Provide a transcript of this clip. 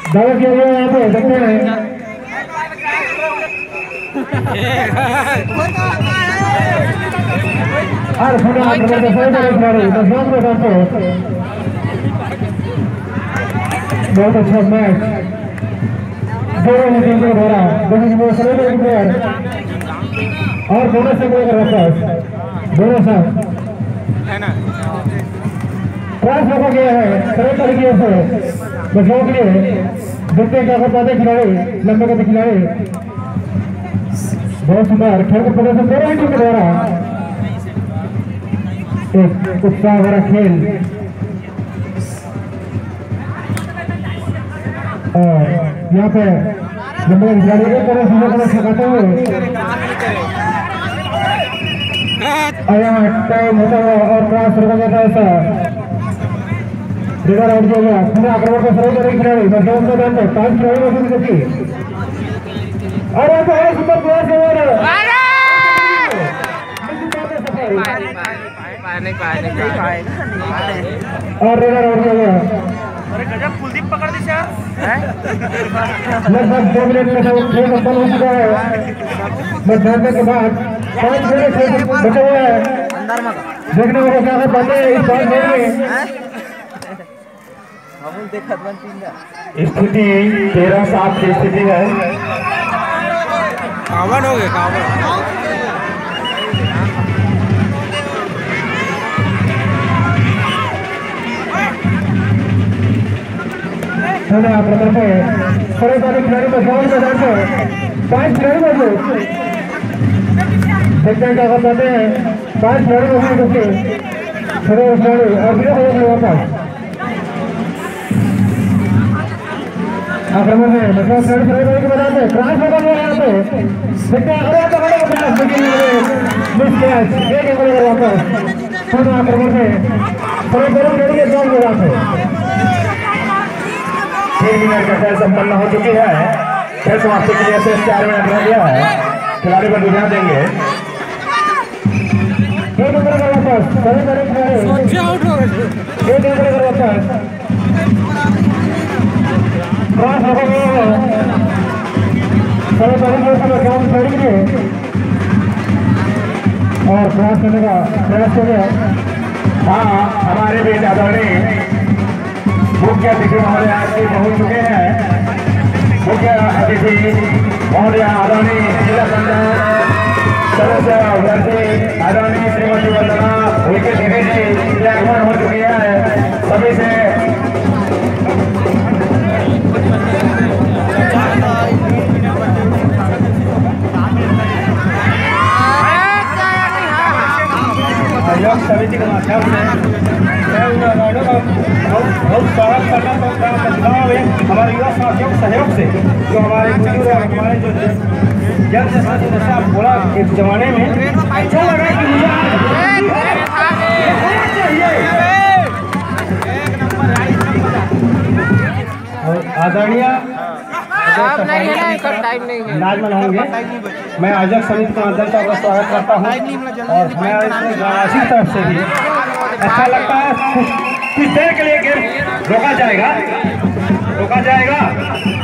दावा किया गया यहाँ पे देखते हैं और सुना नंबर 10 खिलाड़ी दसवां को बहुत अच्छा मैच दोनों टीम के द्वारा दोनों प्लेयर और दोनों से वापस दोनों साथ प्रयास रखा गया है सरल तरीके से बचाव के लिए देखते हैं क्या कर पाते खिलाड़ी लंबे कद खिलाड़ी बहुत सुंदर खेल का प्रदर्शन दोनों टीम के द्वारा एक उत्साह भरा खेल और यहाँ पे लंबे खिलाड़ी एक तरह से सिखाते हुए यहाँ टाइम होता है और प्रयास रखा जाता है ऐसा रिवर आउट किया गया पुनः आक्रमण को सरल करें खिलाड़ी बचाव के दौरान 5 खिलाड़ी मौजूद करती और यहाँ पे सुपर प्रयास है और रिवर आउट किया गया गजब कुलदीप पकड़ दी यार लगभग 2 मिनट में खेल खत्म हो चुका है मतदान के बाद 5 मिनट बचा हुआ है देखने को क्या कर पाते हैं इस 5 मिनट में स्थिति 13-7 की स्थिति है कावन हो गए कावन प्रकल्प है बड़े बड़े खिलाड़ी बचाव मैदान पे 5 खिलाड़ी मौजूद देखते हैं क्या कर पाते हैं 5 खिलाड़ी मौजूद करके खिलाड़ी और विरोध हो गए वापस आक्रमण में मतलब खिलाड़ी के मैदान में क्रॉस होगा यहाँ पे देखते हैं अरे तो बड़े मिस कैच एक वापस पूर्ण आक्रमण में बड़े बड़े खिलाड़ी के जॉब हो रहा है 3 मिनट का खेल संपन्न हो चुकी है खेल समाप्ति के लिए सिर्फ 4 मिनट रह गया है खिलाड़ी पर ध्यान देंगे एक नंबर का वापस सभी बड़े खिलाड़ी एक नंबर का वापस क्रॉस हो गया सभी बड़े काम करेंगे और क्रॉस करने का प्रयास हो गया हाँ हमारे भी आदरणीय मुख्य अतिथि महोदय आज पहुंच चुके हैं मुख्य अतिथि महोदय आदरणीय जिला पंचायत सदस्य अभ्यर्थी आदरणीय श्रीमती वंदना उनके दीदी जी आगमन हो चुकी है सभी से आयोग समिति के माध्यम से बहुत स्वागत करना चाहता हूँ हमारे युवा साथियों के सहयोग से जो हमारे बुजुर्ग और हमारे जो जन से साथी जैसे आप बोला एक जमाने में अच्छा लगा कि मुझे आदरणीय नाजमन होंगे मैं आयोजक समिति के माध्यम से आपका स्वागत करता हूँ और हमारे ग्रामवासी की तरफ से भी अच्छा लगता है कुछ देर के लिए गेम रोका जाएगा